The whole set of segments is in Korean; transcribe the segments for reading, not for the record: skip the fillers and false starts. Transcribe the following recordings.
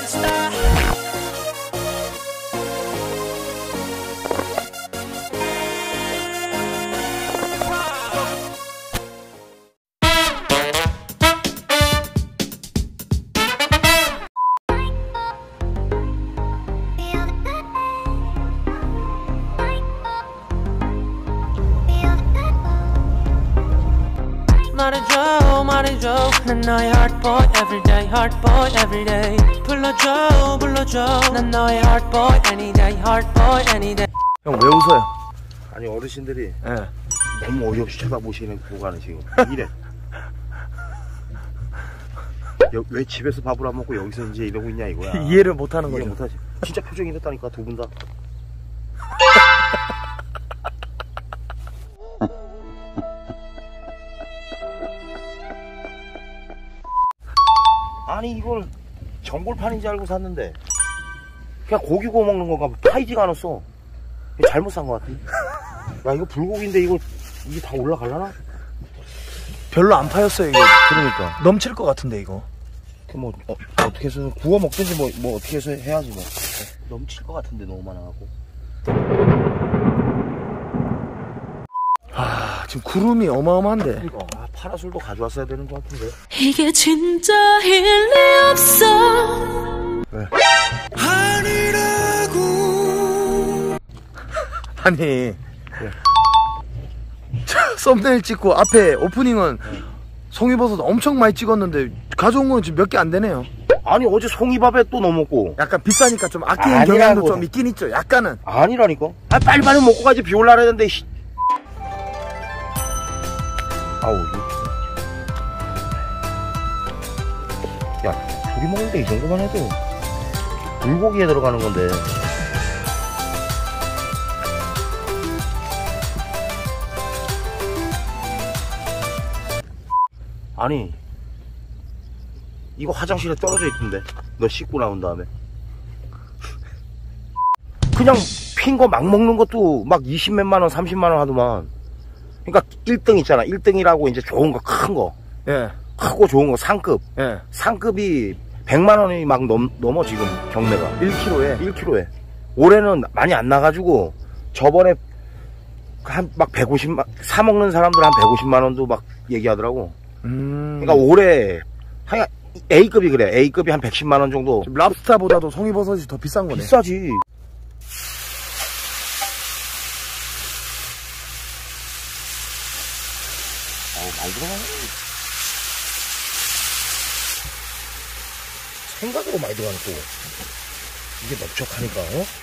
star. 말해줘 말해줘 난 너의 heartboy everyday heartboy everyday 불러줘 불러줘 난 너의 heartboy anyday heartboy anyday. 형 왜 웃어요? 아니 어르신들이 예. 너무 어이없이 쳐다보시는 보고는 지금 이래. 왜 집에서 밥을 안 먹고 여기서 이제 이러고 있냐 이거야. 이해를 못하는 이해 거죠. 못하지. 진짜 표정이 이랬다니까 두 분 다. 아니 이걸 전골판인 줄 알고 샀는데 그냥 고기 구워 먹는 건가 파이지가 않았어. 잘못 산 것 같아. 야 이거 불고기인데 이게 다 올라갈라나? 별로 안 파였어요 이게. 그러니까 넘칠 것 같은데 이거. 그 뭐 어떻게 해서 구워 먹든지 뭐 어떻게 해서 해야지 뭐. 넘칠 것 같은데 너무 많아갖고. 아 지금 구름이 어마어마한데. 그러니까 파라솔도 가져왔어야 되는 것 같은데. 이게 진짜일 리 없어. 왜? 아니라고. 아니 썸네일 찍고 앞에 오프닝은 송이버섯 엄청 많이 찍었는데 가져온 건 지금 몇 개 안 되네요. 아니 어제 송이밥에 또 넣어 먹고. 약간 비싸니까 좀 아끼는 아니라고. 경향도 좀 있긴 있죠. 약간은. 아니라니까. 아 빨리빨리 먹고 가지 비 올라 그랬는데. 아우 이거. 야 둘이 먹는데 이 정도만 해도 불고기에 들어가는 건데. 아니 이거 화장실에 떨어져 있던데 너 씻고 나온 다음에. 그냥 핀 거 막 먹는 것도 막 20몇만 원 30만 원 하더만. 그러니까 1등 있잖아. 1등이라고 이제 좋은 거 큰 거. 예. 크고 좋은 거 상급. 예. 상급이 100만 원이 막 넘어 지금 경매가. 1kg에. 1kg에. 올해는 많이 안 나가지고 저번에 한 막 150만 사 먹는 사람들 한 150만 원도 막 얘기하더라고. 그러니까 올해 하여 A급이 그래. A급이 한 110만 원 정도. 지금 랍스타보다도 송이버섯이 더 비싼 거네. 비싸지. 많이 들어가네. 생각으로 많이 들어가는 거. 이게 넓적하니까,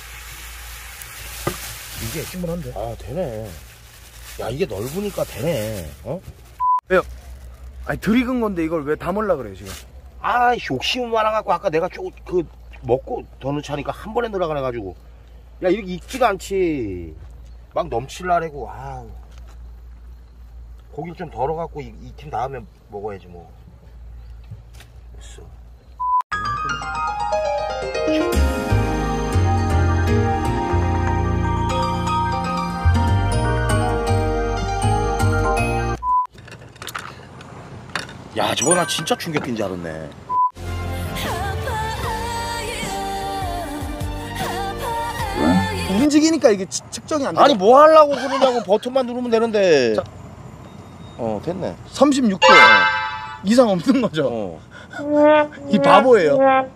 이게 충분한데. 아, 되네. 야, 이게 넓으니까 되네, 왜요? 아니, 덜 익은 건데 이걸 왜 담으려 그래요, 지금? 아, 욕심은 많아갖고, 아까 내가 먹고 더 넣자니까 한 번에 넣으라 그래가지고. 야, 이렇게 익지가 않지. 막 넘칠라래고, 아우. 고기를 좀 덜어갖고 익힌 다음에 먹어야지, 뭐. 됐어. 야, 저거 나 진짜 충격인 줄 알았네. 움직이니까 이게 측정이 안 돼. 아니, 뭐 하려고 그러냐고. 버튼만 누르면 되는데. 자. 됐네. 36도 이상 없는 거죠. 이 어. 바보예요.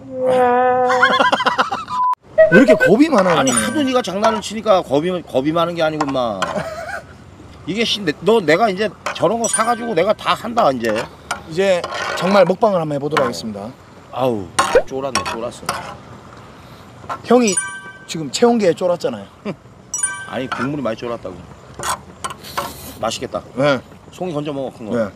왜 이렇게 겁이 많아요? 아니, 하도 네가 장난을 치니까 겁이 많은 게 아니고, 마. 이게 내가 이제 저런 거 사가지고 내가 다 한다, 이제. 이제 정말 먹방을 한번 해보도록 하겠습니다. 아우, 쫄았네, 쫄았어. 형이 지금 체온계에 쫄았잖아요. 아니, 국물이 많이 쫄았다고. 맛있겠다. 네. 송이 건져 먹어, 큰 거. 네.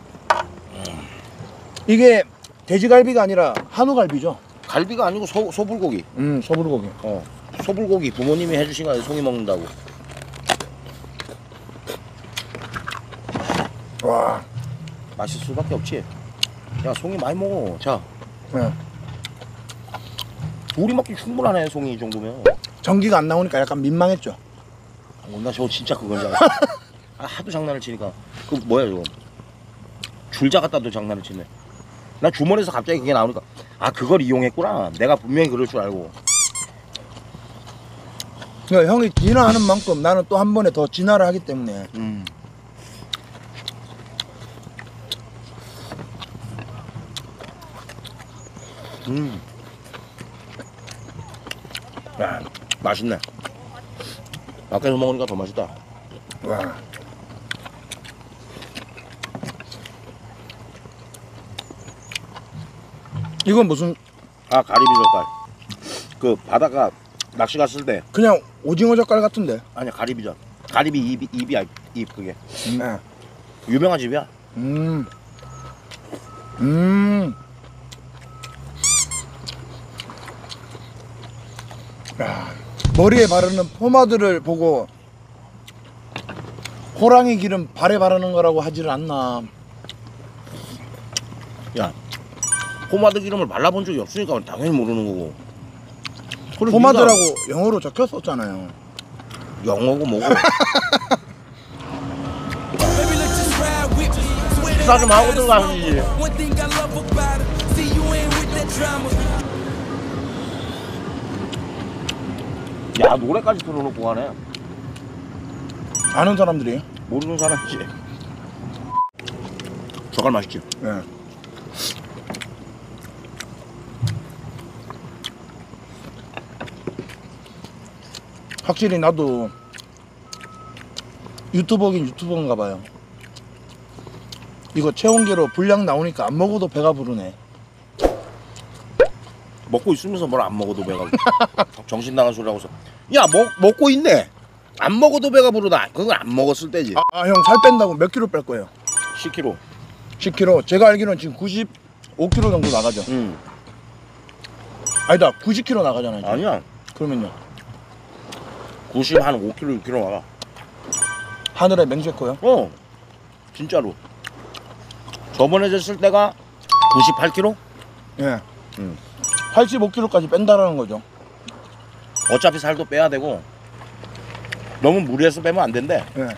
이게 돼지갈비가 아니라 한우갈비죠? 갈비가 아니고 소불고기. 소불고기. 소불고기 부모님이 해주신 거야, 송이 먹는다고. 와. 맛있을 수밖에 없지. 야, 송이 많이 먹어. 자. 네. 둘이 먹기 충분하네, 송이 이 정도면. 전기가 안 나오니까 약간 민망했죠. 나 저거 진짜 그건 줄 알았어. 하도 장난을 치니까. 그 뭐야 저거. 줄자 갖다도 장난을 치네. 나 주머니에서 갑자기 그게 나오니까 아 그걸 이용했구나. 내가 분명히 그럴 줄 알고. 그러니까 형이 진화하는 만큼 나는 또 한 번에 더 진화를 하기 때문에. 야, 맛있네. 밖에서 먹으니까 더 맛있다. 와. 이건 무슨 아 가리비 젓갈. 그 바다가 낚시 갔을 때 그냥 오징어 젓갈 같은데. 아니야 가리비전. 가리비 입이야 입 그게. 네. 유명한 집이야. 야, 머리에 바르는 포마드를 보고 호랑이 기름 발에 바르는 거라고 하지를 않나. 야 포마드 기름을 발라본 적이 없으니까 당연히 모르는 거고. 그럼 포마드라고 영어로 적혀 썼잖아요. 네가 영어고 뭐고. 식사 좀 하고 들어가야지. 야 노래까지 틀어놓고 가네. 아는 사람들이. 모르는 사람이지. 젓갈 맛있지? 예. 확실히 나도 유튜버긴 유튜버인가 봐요. 이거 체온계로 분량 나오니까 안 먹어도 배가 부르네. 먹고 있으면서 뭘 안 먹어도 배가 정신 나간 소리 하고서 야 먹고 있네. 안 먹어도 배가 부르다. 그건 안 먹었을 때지. 형 살 뺀다고 몇 킬로 뺄 거예요? 10kg. 10kg. 제가 알기로는 지금 95kg 정도 나가죠. 아니다, 90kg 나가잖아요. 지금. 아니야. 그러면요? 90 한 5kg 6kg 나가. 하늘에 맹세코요? 어 진짜로. 저번에 쟀을 때가 98kg? 예. 85kg까지 뺀다라는 거죠. 어차피 살도 빼야 되고 너무 무리해서 빼면 안 된대. 예.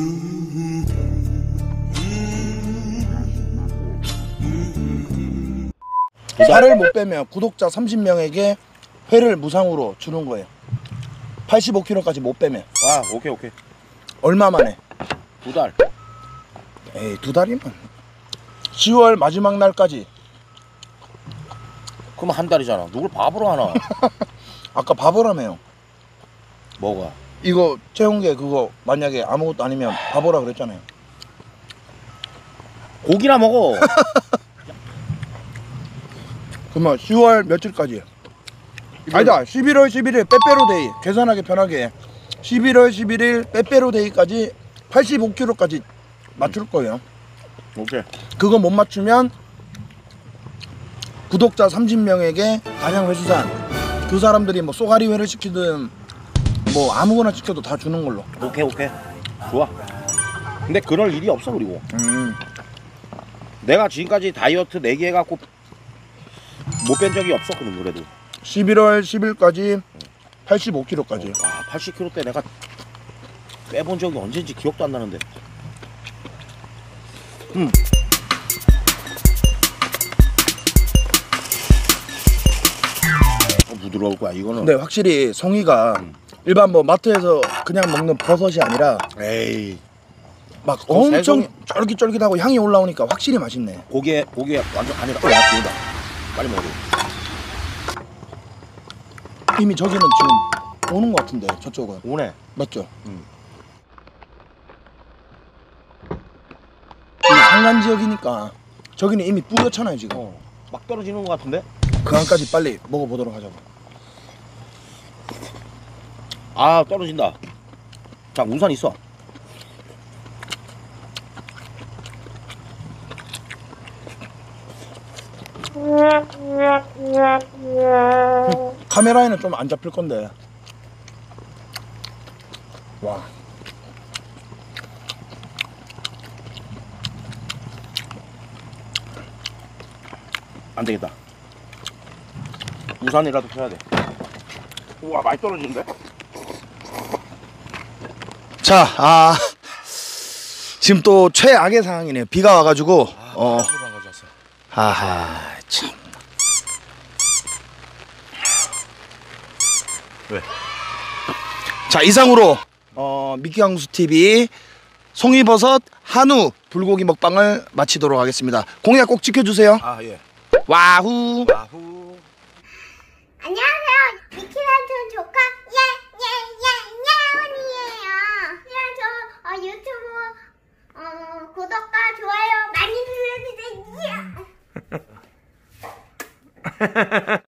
살을 못 빼면 구독자 30명에게 회를 무상으로 주는 거예요. 85kg까지 못 빼면. 아 오케이. 얼마 만에? 2달. 에이, 2달이면 10월 마지막 날까지. 그럼 한 달이잖아. 누굴 바보로 하나. 아까 바보라며요. 뭐가? 이거 체온계 그거 만약에 아무것도 아니면 바보라 그랬잖아요. 고기나 먹어. 그러면 10월 며칠까지? 아니다, 11월 11일 빼빼로데이. 계산하기 편하게 11월 11일 빼빼로데이까지 85kg까지 맞출 거예요. 오케이. 그거 못 맞추면 구독자 30명에게 간양회수산, 그 사람들이 뭐 쏘가리회를 시키든 뭐 아무거나 시켜도 다 주는 걸로. 오케이. 좋아. 근데 그럴 일이 없어. 그리고 내가 지금까지 다이어트 4개 해갖고 못 뺀 적이 없었거든. 그래도 11월 10일까지 85kg까지. 아 80kg 때 내가 빼본 적이 언제인지 기억도 안 나는데. 부드러울 거야 이거는. 근데 확실히 송이가 일반 뭐 마트에서 그냥 먹는 버섯이 아니라 에이 막 엄청 쫄깃쫄깃하고 향이 올라오니까 확실히 맛있네. 고기에 완전 아니라 비우다. 빨리 먹어. 이미 저기는 지금 오는 것 같은데 저쪽은. 오네. 맞죠? 이 산간 지역이니까 저기는 이미 뿌옇잖아요 지금. 막 떨어지는 것 같은데? 그 안까지 빨리 먹어보도록 하자고. 아 떨어진다. 자 우산 있어. 카메라에는 좀 안 잡힐 건데. 와. 안 되겠다. 우산이라도 펴야 돼. 우와 많이 떨어지는데? 자, 지금 또 최악의 상황이네요. 비가 와가지고. 아하, 참. 왜? 자, 이상으로 미끼강수 TV 송이버섯 한우 불고기 먹방을 마치도록 하겠습니다. 공약 꼭 지켜주세요. 아, 예. 와후. 와후. 안녕하세요. 미키란촌 조카 예예예예예언니예요. 유튜브 구독과 좋아요 많이 눌러주세요.